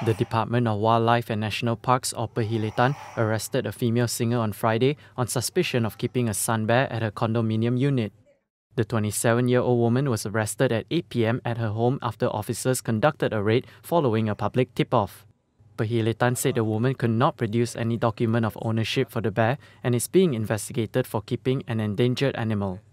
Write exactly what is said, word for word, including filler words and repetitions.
The Department of Wildlife and National Parks, or Perhilitan, arrested a female singer on Friday on suspicion of keeping a sun bear at her condominium unit. The twenty-seven-year-old woman was arrested at eight p m at her home after officers conducted a raid following a public tip-off. Perhilitan said the woman could not produce any document of ownership for the bear and is being investigated for keeping an endangered animal.